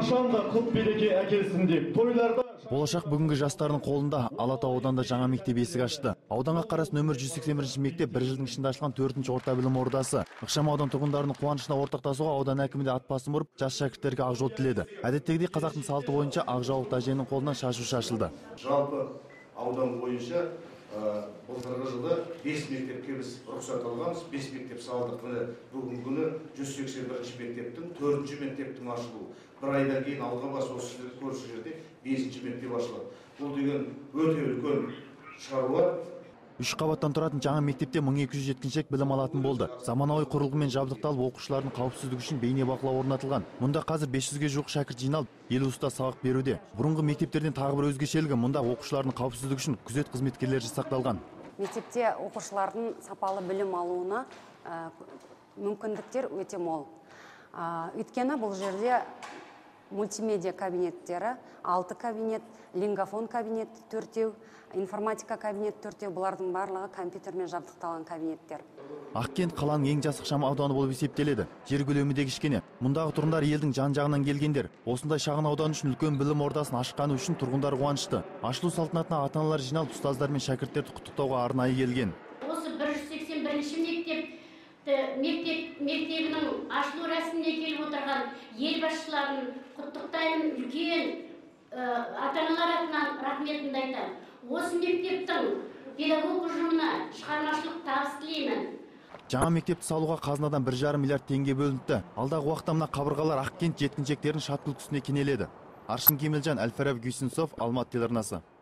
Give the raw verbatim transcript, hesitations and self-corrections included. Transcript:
қашан да құт береке әкелсін деп тойларда. Болашақ бүгінгі жастардың қолында. Алатау ауданында жаңа мектеп есік ашты. Ауданға қарас нөмір жүз сексен бірінші мектеп бір жылдың ішінде ашылған төртінші орта білім ордасы. Ықшам аудан тұрғындарының қуанышына ортақтасуға аудан әкімі де ат басын бұрып, жас шәкірттерге ақ жол тіледі. Әдеттегідей қазақтың салты бойынша ақ жаулық тәженің қолынан шашу шашылды. Жалпы аудан бойынша былтырғы жылы бес мектепке біз рұқсат алғанбыз, бес мектеп салдық. Міне бүгінгі күні жүз сексен бірінші мектептің төртінші мектептің ашылуы. Бір айдан кейін алға бас осы сіздерді көрсі жерде бесінші мектеп ашылады. Бұл деген өте үлкен шаруа. Үш қабаттан тұратын жаңа мектепте мың екі жүз жеткіншек білім алатын болды. Заманауи құрылғымен жабдықталып, оқушылардың қауіпсіздігі үшін бейне бақылау орнатылған. Мұнда қазір бес жүзге жуық шәкірт жиналып, елу ұстаз сабақ беруде. Бұрынғы мектептерден тағы бір өзгешелігі, мұнда оқушылардың қауіпсіздігі үшін күзет қызметкерлері жасақталған. Мектепте оқушылардың сапалы білім алуына мүмкіндіктер өте мол. Өйткені бұл жерде мультимедиа кабинеттері, алты кабинет, лингофон кабинет төртеу, информатика кабинет төртеу, бұлардың барлығы компьютермен жабдықталған кабинеттер. Ақкент қаланың ең жас ықшам ауданы болып есептеледі. Жер көлемі де кішкене. Мұндағы тұрғындар елдің жан-жағынан келгендер. Осындай шағын аудан үшін үлкен білім ордасын ашқаны үшін тұрғындар қуанышты. Ашылу салтанатына ата-аналар жиналып, ұстаздар мен шәкірттерді құттықтауға арнайы келген. Осы бір жүз сексен бірінші мектеп мектеп мектебінің ашылу рәсіміне келіп отырған ел басшыларын құттықтаймын, үлкен ата-аналар атынан рахметімді айтамын. Осы мектептің педагог ұжымына шығармашылық табыс тілеймін. Жаңа мектепті салуға қазынадан бір жарым миллиард теңге бөлінді. Алдағы уақытта мына қабырғалар Ақкент жеткіншектерінің шат күлкісіне кенеледі. Аршын Кемелжан, Әл-Фараби Гүйсінсов, Алматы телеарнасы.